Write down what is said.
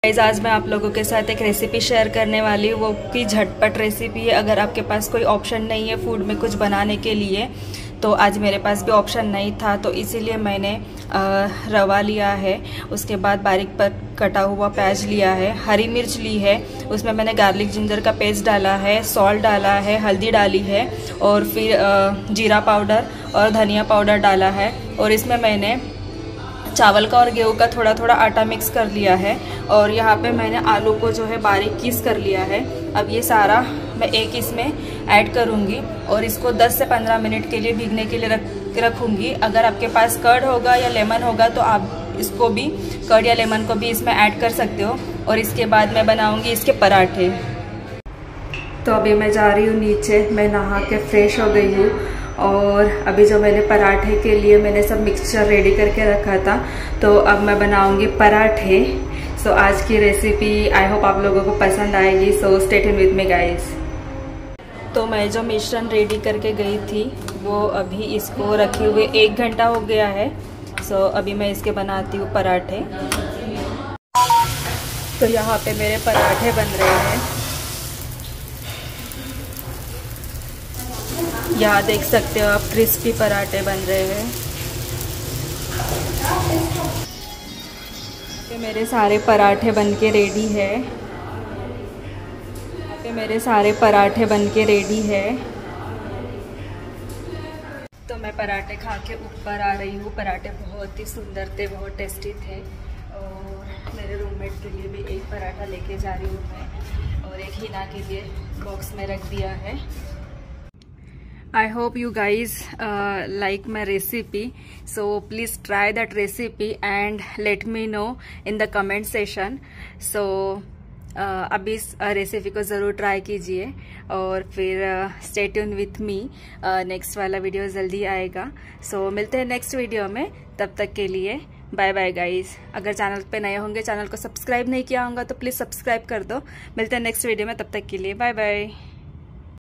Guys, आज मैं आप लोगों के साथ एक रेसिपी शेयर करने वाली हूँ, वो की झटपट रेसिपी है। अगर आपके पास कोई ऑप्शन नहीं है फूड में कुछ बनाने के लिए, तो आज मेरे पास भी ऑप्शन नहीं था, तो इसीलिए मैंने रवा लिया है, उसके बाद बारीक पर कटा हुआ प्याज लिया है, हरी मिर्च ली है, उसमें मैंने गार्लिक जिंजर का पेस्ट डाला है, सॉल्ट डाला है, हल्दी डाली है और फिर जीरा पाउडर और धनिया पाउडर डाला है। और इसमें मैंने चावल का और गेहूं का थोड़ा थोड़ा आटा मिक्स कर लिया है और यहाँ पे मैंने आलू को जो है बारीक पीस कर लिया है। अब ये सारा मैं एक इसमें ऐड करूँगी और इसको 10 से 15 मिनट के लिए भीगने के लिए रखूँगी। अगर आपके पास कर्ड होगा या लेमन होगा तो आप इसको भी, कर्ड या लेमन को भी इसमें ऐड कर सकते हो। और इसके बाद मैं बनाऊँगी इसके पराठे। तो अभी मैं जा रही हूँ नीचे, मैं नहा के फ्रेश हो गई हूँ और अभी जो मैंने पराठे के लिए मैंने सब मिक्सचर रेडी करके रखा था, तो अब मैं बनाऊंगी पराठे। सो आज की रेसिपी आई होप आप लोगों को पसंद आएगी, so stay tuned with me guys. तो मैं जो मिश्रण रेडी करके गई थी वो अभी इसको रखे हुए 1 घंटा हो गया है। सो अभी मैं इसके बनाती हूँ पराठे। तो यहाँ पे मेरे पराठे बन रहे हैं, यहाँ देख सकते हो आप, क्रिस्पी पराठे बन रहे हैं। ये मेरे सारे पराठे बनके रेडी है, ये मेरे सारे पराठे बनके रेडी है। तो मैं पराठे खा के ऊपर आ रही हूँ। पराठे बहुत ही सुंदर थे, बहुत टेस्टी थे और मेरे रूममेट के लिए भी एक पराठा लेके जा रही हूँ मैं और एक हिना के लिए बॉक्स में रख दिया है। I hope you guys like my recipe, so please try that recipe and let me know in the comment section. So अब इस रेसिपी को ज़रूर ट्राई कीजिए और फिर stay tuned with me, next वाला वीडियो जल्दी आएगा। सो मिलते हैं नेक्स्ट वीडियो में, तब तक के लिए बाय बाय गाइज। अगर चैनल पे नए होंगे, चैनल को सब्सक्राइब नहीं किया होगा तो प्लीज़ सब्सक्राइब कर दो। मिलते हैं नेक्स्ट वीडियो में, तब तक के लिए बाय बाय।